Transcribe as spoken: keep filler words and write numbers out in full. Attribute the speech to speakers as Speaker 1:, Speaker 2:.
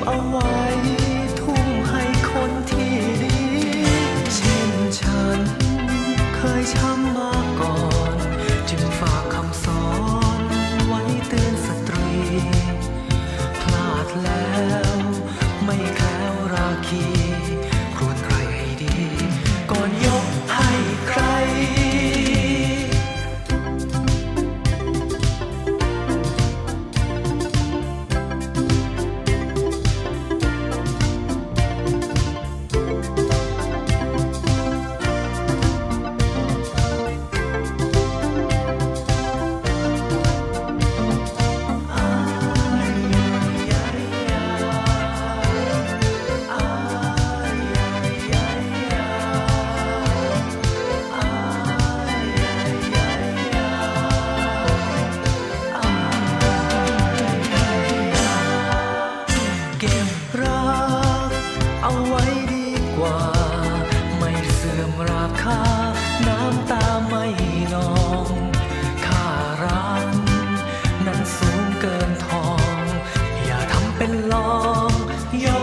Speaker 1: เอาไว้ทุ่มให้คนที่ดีเช่นฉันเคยช้ำมาก่อนจึงฝากคำสอนไว้เตือนสตรีพลาดแล้วไม่แคล้วราคีครวญใครให้ดีก่อนยกให้ใครเอาไว้ดีกว่าไม่เสื่อมราคาน้ำตาไม่นองค่ารักนั้นสูงเกินทองอย่าทำเป็นลองยอ